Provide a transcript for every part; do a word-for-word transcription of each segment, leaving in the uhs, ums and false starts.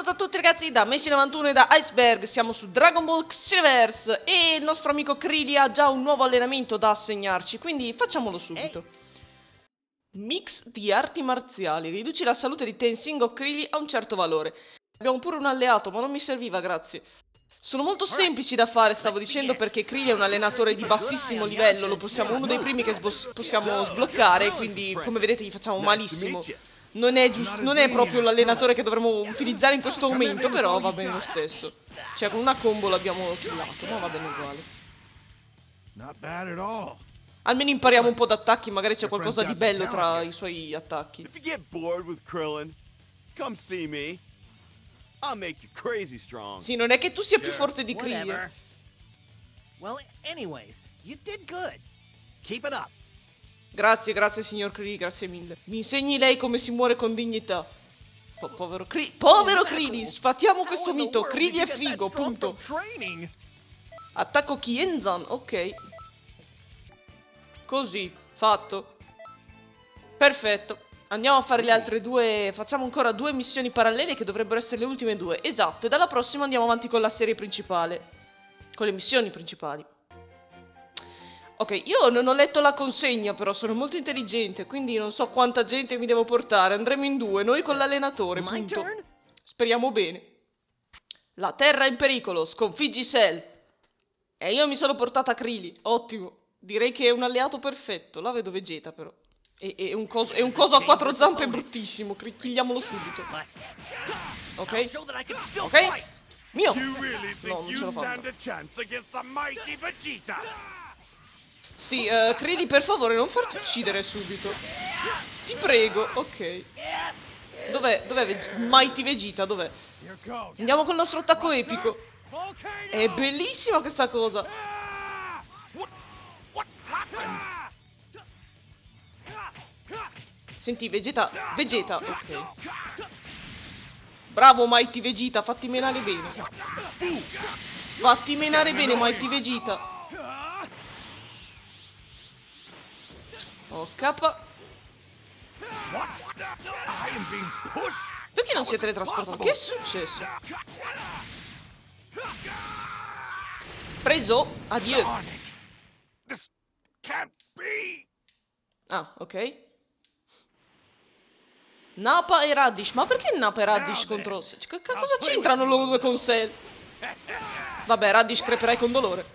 a tutti ragazzi da Messi novantuno e da Iceberg, siamo su Dragon Ball Xenoverse e il nostro amico Krillin ha già un nuovo allenamento da assegnarci, quindi facciamolo subito. Mix di arti marziali, riduci la salute di Tenshinhan o Krillin a un certo valore. Abbiamo pure un alleato, ma non mi serviva, grazie. Sono molto semplici da fare, stavo dicendo, perché Krillin è un allenatore di bassissimo livello, lo possiamo uno dei primi che possiamo sbloccare, quindi come vedete gli facciamo malissimo. Non è, non è proprio l'allenatore che dovremmo utilizzare in questo momento, però va bene lo stesso. Cioè, con una combo l'abbiamo killato, ma va bene uguale. Almeno impariamo un po' d'attacchi, magari c'è qualcosa di bello tra i suoi attacchi. Sì, non è che tu sia più forte di Krillin. Well, anyways, you did good. Keep it up. Grazie, grazie signor Krillin, grazie mille. Mi insegni lei come si muore con dignità. Po povero Krillin, povero Krillin, sfatiamo questo mito. Krillin è figo, punto. Attacco Kienzan, ok. Così, fatto. Perfetto. Andiamo a fare le altre due. Facciamo ancora due missioni parallele che dovrebbero essere le ultime due. Esatto, e dalla prossima andiamo avanti con la serie principale. Con le missioni principali. Ok, io non ho letto la consegna, però sono molto intelligente, quindi non so quanta gente mi devo portare. Andremo in due, noi con l'allenatore, punto. Speriamo bene. La Terra è in pericolo, sconfiggi Cell. E io mi sono portata Krillin, ottimo. Direi che è un alleato perfetto, là vedo Vegeta però. È, è, un, coso, è un coso a quattro zampe bruttissimo, kigliamolo subito. Ok, ok. Mio! No, non ce l'ho fatta. Sì, uh, Krillin, per favore, non farti uccidere subito. Ti prego, ok. Dov'è? Dov'è Veg Mighty Vegeta? Dov'è? Andiamo col nostro attacco epico. È bellissima questa cosa. Senti, Vegeta, Vegeta, ok. Bravo Mighty Vegeta, fatti menare bene. Fatti menare bene Mighty Vegeta. Oh, K. Perché non si è teletrasportato? Che è successo? Preso. Addio. Ah, ok. Nappa e Radish. Ma perché Nappa e Radish contro... Che cosa c'entrano loro due con Cell? Vabbè, Radish creperai con dolore.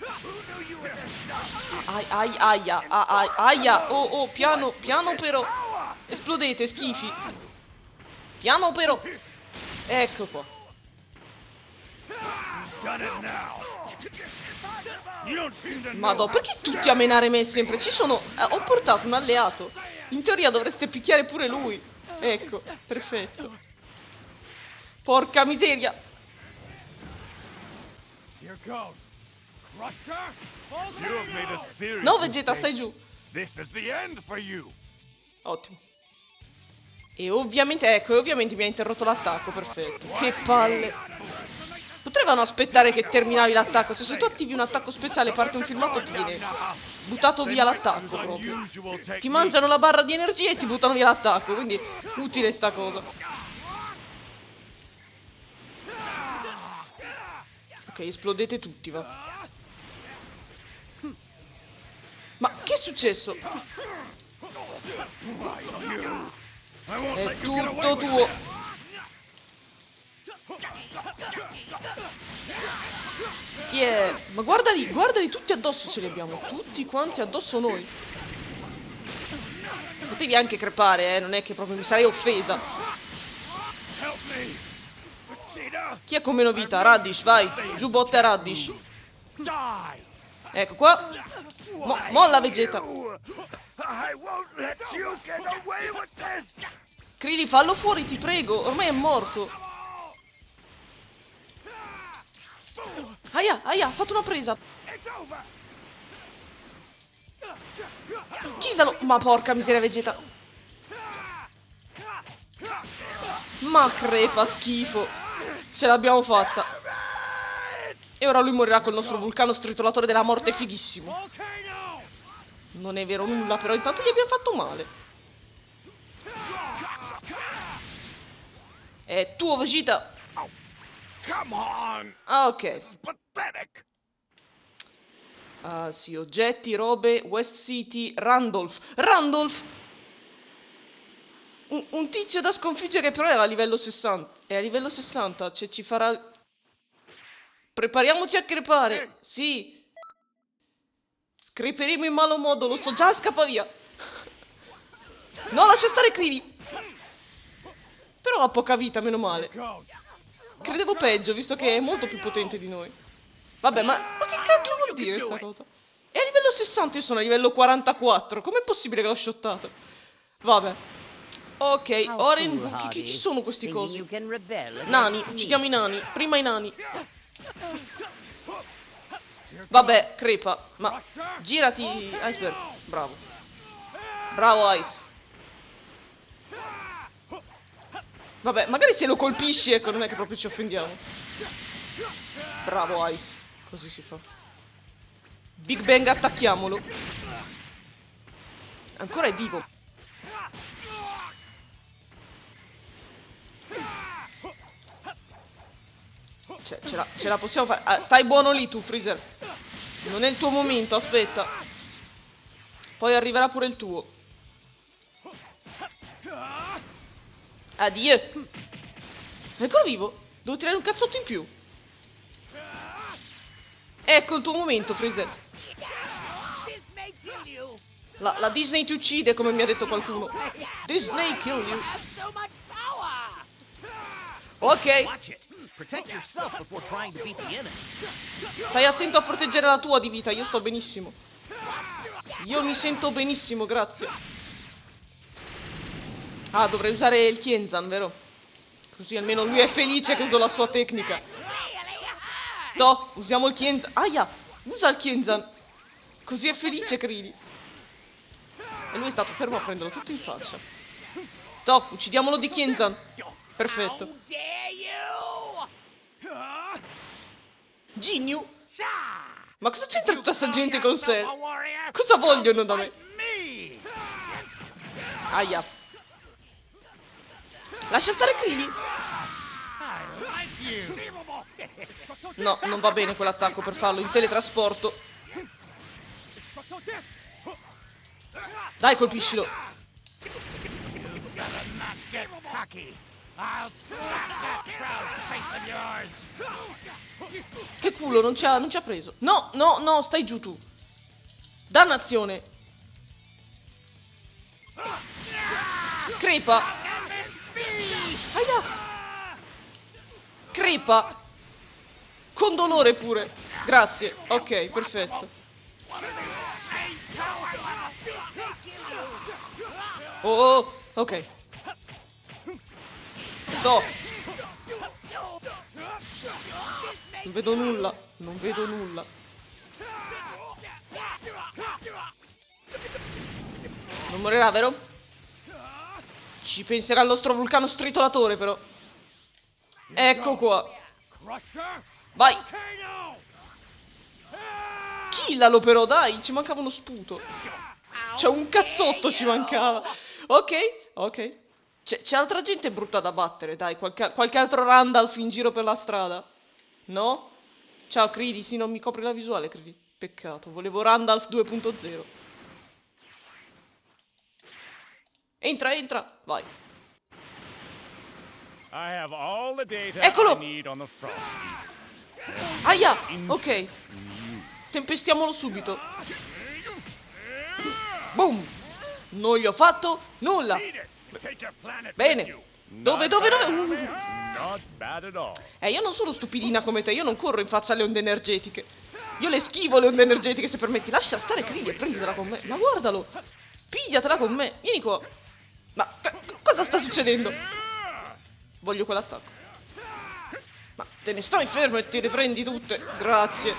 Ai, ai, aia, ai, aia, oh, oh, piano, piano però. Esplodete, schifi. Piano però. Ecco qua. Madò, perché tutti a menare me sempre? Ci sono... Eh, ho portato un alleato. In teoria dovreste picchiare pure lui. Ecco, perfetto. Porca miseria. No, Vegeta, stai giù. Ottimo. E ovviamente, ecco, ovviamente mi ha interrotto l'attacco, perfetto. Che palle. Potevano aspettare che terminavi l'attacco. Cioè, se tu attivi un attacco speciale, parte un filmato, ti viene buttato via l'attacco proprio. Ti mangiano la barra di energia e ti buttano via l'attacco. Quindi, utile sta cosa. Ok, esplodete tutti, va. Ma che è successo? È tutto tuo. Ti è... Ma guardali, guardali tutti addosso ce li abbiamo. Tutti quanti addosso noi. Potevi anche crepare, eh. Non è che proprio mi sarei offesa. Chi è con meno vita? Radish, vai. Giù botte a Radish. Ecco qua. Mo molla Vegeta. Krillin, fallo fuori, ti prego. Ormai è morto. Aia, aia, ha fatto una presa. Killalo. Ma porca miseria Vegeta. Ma crepa, schifo. Ce l'abbiamo fatta. E ora lui morirà col nostro vulcano stritolatore della morte fighissimo. Non è vero nulla, però intanto gli abbiamo fatto male. È tuo Vegeta. Come on. Ah, ok. This is pathetic. Ah, sì, oggetti, robe, West City, Randolph. Randolph! Un, un tizio da sconfiggere però era a livello sessanta. È a livello sessanta, cioè ci farà... Prepariamoci a crepare. Sì. Creperemo in malo modo, lo so già, scappa via. No, lascia stare Krili. Però ha poca vita, meno male. Credevo peggio, visto che è molto più potente di noi. Vabbè, ma, ma che cacchio vuol dire questa cosa? È a livello sessanta, io sono a livello quarantaquattro. Com'è possibile che l'ho shottata? Vabbè. Ok, Oren, chi, chi, chi sono questi cosi? Nani, uccidiamo i nani. Prima i nani. Vabbè, crepa. Ma girati, Iceberg. Bravo. Bravo, Ice. Vabbè, magari se lo colpisci, ecco, non è che proprio ci offendiamo. Bravo, Ice. Così si fa. Big Bang, attacchiamolo. Ancora è vivo. Cioè, ce la, ce la possiamo fare. Ah, stai buono lì tu, Freezer. Non è il tuo momento, aspetta. Poi arriverà pure il tuo. Addio. È ancora vivo? Devo tirare un cazzotto in più. Ecco il tuo momento, Freezer. La, la Disney ti uccide, come mi ha detto qualcuno. Disney kill you. Ok. Stai attento a proteggere la tua di vita, io sto benissimo. Io mi sento benissimo, grazie. Ah, dovrei usare il Tienzan, vero? Così almeno lui è felice che uso la sua tecnica. Toh, usiamo il Tienzan. Aia, usa il Tienzan. Così è felice Krili. E lui è stato fermo a prenderlo tutto in faccia. Toh, uccidiamolo di Tienzan. Perfetto. Ginyu? Ma cosa c'entra tutta sta gente con sé? Cosa vogliono da me? Aia. Lascia stare Krili. No, non va bene quell'attacco per farlo in teletrasporto. Dai, colpiscilo. Che culo, non ci ha, non ci ha preso. No, no, no, stai giù tu. Dannazione. Crepa. Aia. Crepa. Con dolore pure. Grazie. Ok, perfetto. Oh, ok. Sto. Non vedo nulla. Non vedo nulla. Non morirà, vero? Ci penserà il nostro vulcano stritolatore, però. Ecco qua. Vai. Killalo, però, dai. Ci mancava uno sputo. Cioè, un cazzotto ci mancava. Ok, ok. C'è altra gente brutta da battere, dai. Qualche, qualche altro Randolph in giro per la strada? No? Ciao, Krili. Sì, non mi copri la visuale, Krili. Peccato. Volevo Randolph due punto zero. Entra, entra. Vai. Eccolo. Aia. Ok. Tempestiamolo subito. Boom. Non gli ho fatto nulla. Bene. Dove, dove, dove? Uh. Eh, io non sono stupidina come te. Io non corro in faccia alle onde energetiche. Io le schivo le onde energetiche, se permetti. Lascia stare Krili e prenditela con me. Ma guardalo. Pigliatela con me. Vieni qua. Ma cosa sta succedendo? Voglio quell'attacco. Ma te ne stai fermo e te le prendi tutte. Grazie.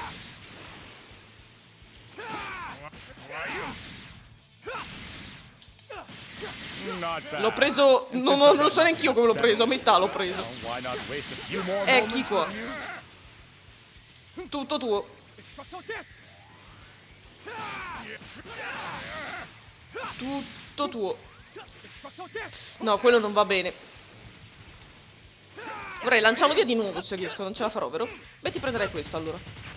L'ho preso. Non, non lo so neanche io come l'ho preso. A metà l'ho preso. Ecchi qua. Tutto tuo. Tutto tuo. No, quello non va bene. Vorrei lanciarlo via di nuovo se riesco, non ce la farò, vero? Beh, ti prenderai questo allora.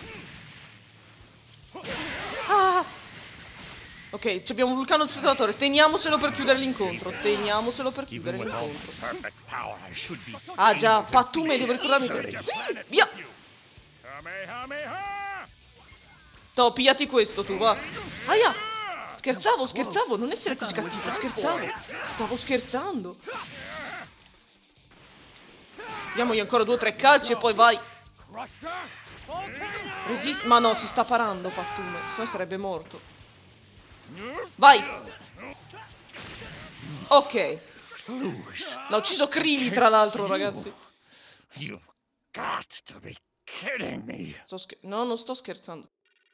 Ah! Ok, abbiamo un vulcano assetolatore. Teniamocelo per chiudere l'incontro. Teniamocelo per chiudere l'incontro. Ah già, Pattume, devo ricordarmi te. Via! Toh, pigliati questo tu, va. Aia! Scherzavo, scherzavo, non essere così cattivo, scherzavo. Stavo scherzando. Diamogli ancora due o tre calci e poi vai. Resist... Ma no, si sta parando Pattume, se no sarebbe morto. Vai. Ok. L'ha ucciso Krili, tra l'altro, ragazzi. Sto scher... No, non sto scherzando.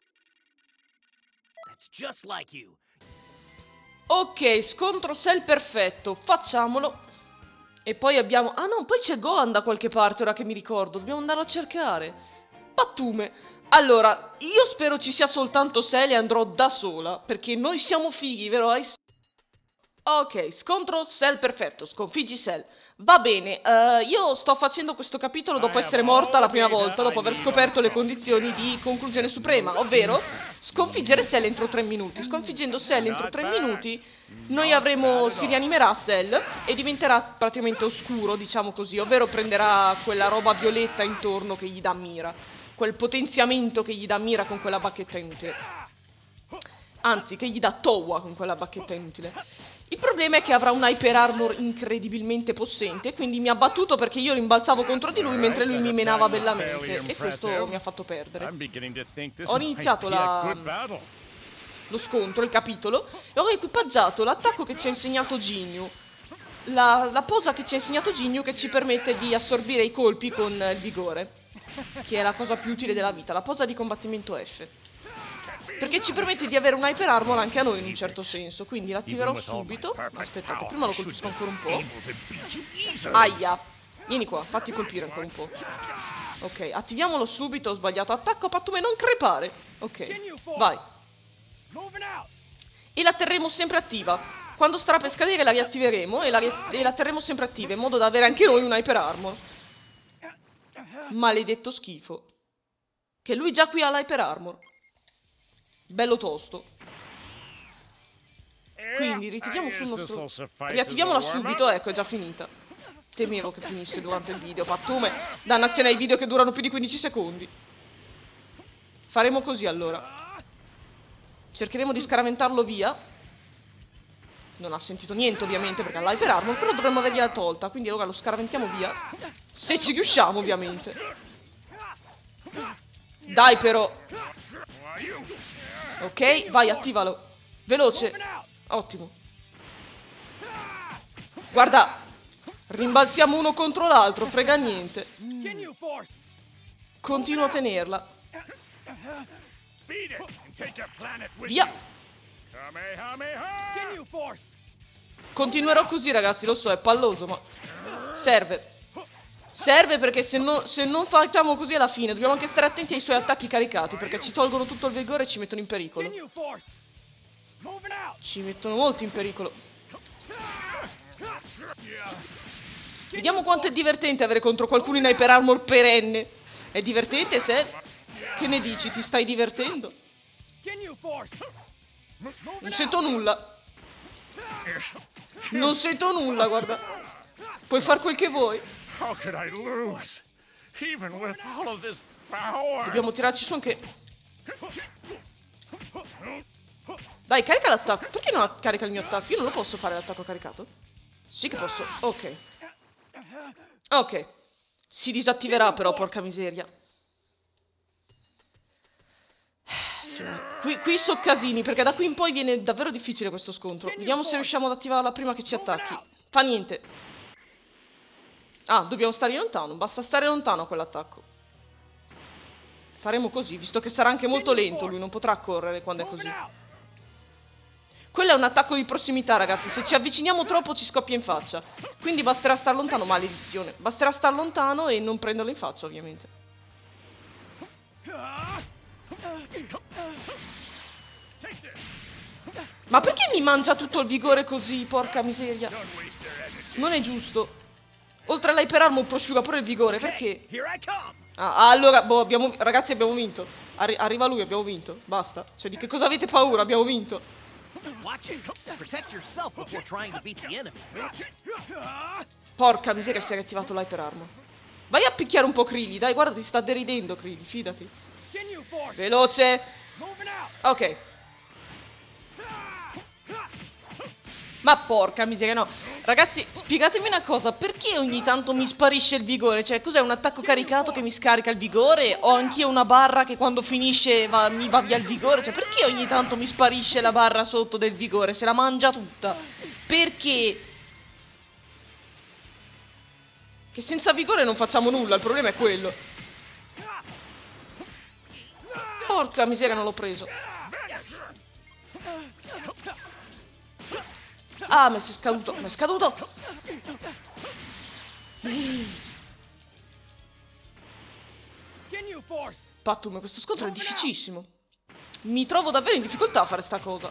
Ok, scontro Cell perfetto. Facciamolo. E poi abbiamo... Ah no, poi c'è Gohan da qualche parte, ora che mi ricordo. Dobbiamo andarlo a cercare. Pattume. Allora, io spero ci sia soltanto Cell e andrò da sola, perché noi siamo fighi, vero Ice? Ok, scontro Cell perfetto, sconfiggi Cell. Va bene, uh, io sto facendo questo capitolo dopo essere morta la prima volta, dopo aver scoperto le condizioni di conclusione suprema, ovvero sconfiggere Cell entro tre minuti. Sconfiggendo Cell entro tre minuti, noi avremo, si rianimerà Cell e diventerà praticamente oscuro, diciamo così, ovvero prenderà quella roba violetta intorno che gli dà mira, quel potenziamento che gli dà mira con quella bacchetta inutile. Anzi, che gli dà Towa con quella bacchetta inutile. Il problema è che avrà un Hyper Armor incredibilmente possente, quindi mi ha battuto perché io rimbalzavo contro di lui mentre lui mi menava bellamente, e questo mi ha fatto perdere. Ho iniziato la... lo scontro, il capitolo, e ho equipaggiato l'attacco che ci ha insegnato Ginyu, la, la posa che ci ha insegnato Ginyu, che ci permette di assorbire i colpi con il vigore, che è la cosa più utile della vita, la posa di combattimento F. Perché ci permette di avere un Hyper Armor anche a noi in un certo senso. Quindi l'attiverò subito. Aspettate, prima lo colpisco ancora un po'. Aia. Vieni qua, fatti colpire ancora un po'. Ok, attiviamolo subito. Ho sbagliato attacco. Pattume, non crepare. Ok, vai. E la terremo sempre attiva. Quando starà per scadere la riattiveremo e la, ri e la terremo sempre attiva, in modo da avere anche noi un Hyper Armor. Maledetto schifo. Che lui già qui ha l'Hyper Armor. Bello tosto. Quindi ritiriamo sul nostro... Riattiviamola subito, ecco, è già finita. Temevo che finisse durante il video. Pattume, dannazione ai video che durano più di quindici secondi. Faremo così allora. Cercheremo di scaraventarlo via. Non ha sentito niente ovviamente perché ha l'Hyper Armor, però dovremmo avergliela tolta. Quindi allora lo scaraventiamo via. Se ci riusciamo ovviamente. Dai però. Ok, vai, attivalo. Veloce. Ottimo. Guarda. Rimbalziamo uno contro l'altro, frega niente. Continuo a tenerla. Via. Continuerò così, ragazzi, lo so, è palloso, ma serve. Serve perché se, no, se non facciamo così alla fine dobbiamo anche stare attenti ai suoi attacchi caricati, perché ci tolgono tutto il vigore e ci mettono in pericolo. Ci mettono molto in pericolo. Vediamo quanto è divertente avere contro qualcuno in Hyper Armor perenne. È divertente, Cell? Che ne dici? Ti stai divertendo? Non sento nulla. Non sento nulla, guarda. Puoi far quel che vuoi. Dobbiamo tirarci su anche... Dai, carica l'attacco. Perché non carica il mio attacco? Io non lo posso fare l'attacco caricato? Sì che posso. Ok. Ok. Si disattiverà però, porca miseria. Qui, qui so casini, perché da qui in poi viene davvero difficile questo scontro. Vediamo se riusciamo ad attivarla prima che ci attacchi. Fa niente. Ah, dobbiamo stare lontano. Basta stare lontano a quell'attacco. Faremo così, visto che sarà anche molto lento. Lui non potrà correre quando è così. Quello è un attacco di prossimità, ragazzi. Se ci avviciniamo troppo ci scoppia in faccia. Quindi basterà star lontano. Maledizione. Basterà star lontano e non prenderlo in faccia, ovviamente. Ma perché mi mangia tutto il vigore così, porca miseria? Non è giusto. Oltre all'Hyper Armor prosciuga pure il vigore, Okay, perché? here I come. Ah, allora, boh, abbiamo, ragazzi, abbiamo vinto. Arri- arriva lui, abbiamo vinto. Basta. Cioè, di che cosa avete paura? Abbiamo vinto. Watch it. Protect yourself before trying to beat the enemy. Porca miseria, si è riattivato l'Hyper Armor. Vai a picchiare un po' Krili, dai, guarda, ti sta deridendo Krili, fidati. Veloce. Ok. Ma porca miseria, no. Ragazzi, spiegatemi una cosa, perché ogni tanto mi sparisce il vigore? Cioè, cos'è, un attacco caricato che mi scarica il vigore? O anch'io una barra che quando finisce va, mi va via il vigore? Cioè, perché ogni tanto mi sparisce la barra sotto del vigore? Se la mangia tutta. Perché? Che senza vigore non facciamo nulla, il problema è quello. Porca miseria, non l'ho preso. Ah, mi è scaduto, mi è scaduto. Pattume, questo scontro è difficilissimo. Mi trovo davvero in difficoltà a fare sta cosa.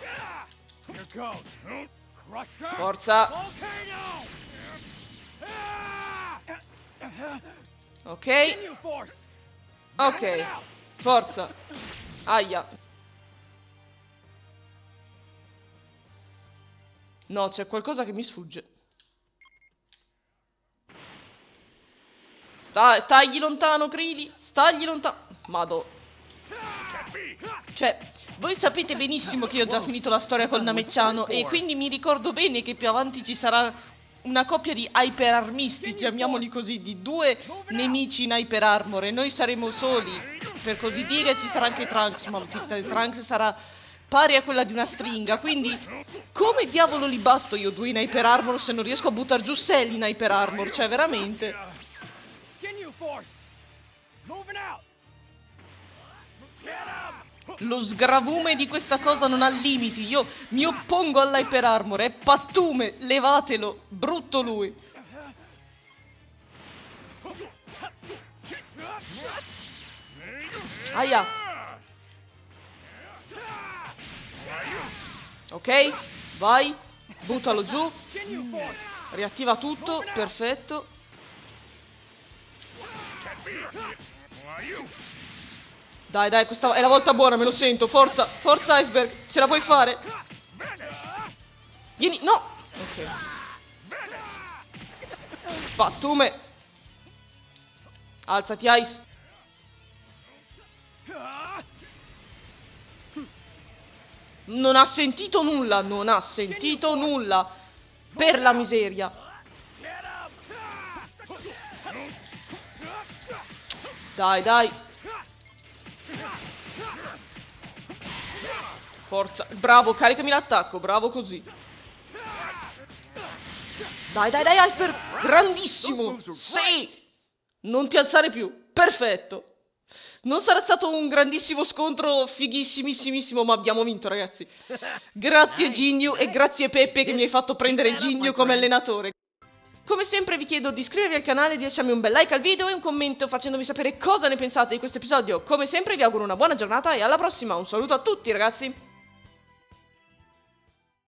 Forza. Ok. Ok. Forza. Aia. No, c'è qualcosa che mi sfugge. Sta, stagli lontano, Krili. Stagli lontano. Madò. Cioè, voi sapete benissimo che io ho già finito la storia col Namekiano e quindi mi ricordo bene che più avanti ci sarà una coppia di hyperarmisti, chiamiamoli così, di due nemici in Hyper Armor e noi saremo soli, per così dire. Ci sarà anche Trunks, ma l'utilità di Trunks sarà pari a quella di una stringa, quindi come diavolo li batto io due in Hyper Armor se non riesco a buttare giù Cell in Hyper Armor? Cioè, veramente. Lo sgravume di questa cosa non ha limiti. Io mi oppongo all'Hyper Armor, è pattume, levatelo, brutto lui. Aia. Ok, vai, buttalo giù. Riattiva tutto, perfetto. Dai, dai, questa è la volta buona, me lo sento. Forza, forza Iceberg, ce la puoi fare. Vieni, no. Ok. Pattume. Alzati, Ice. Non ha sentito nulla, non ha sentito nulla. Per la miseria. Dai, dai. Forza, bravo, caricami l'attacco, bravo così. Dai, dai, dai, Iceberg. Grandissimo. Sì. Non ti alzare più. Perfetto. Non sarà stato un grandissimo scontro fighissimissimissimo, ma abbiamo vinto, ragazzi. Grazie Ginyu e grazie Peppe che mi hai fatto prendere Ginyu come allenatore. Come sempre vi chiedo di iscrivervi al canale, di lasciarmi un bel like al video e un commento facendomi sapere cosa ne pensate di questo episodio. Come sempre vi auguro una buona giornata e alla prossima. Un saluto a tutti, ragazzi.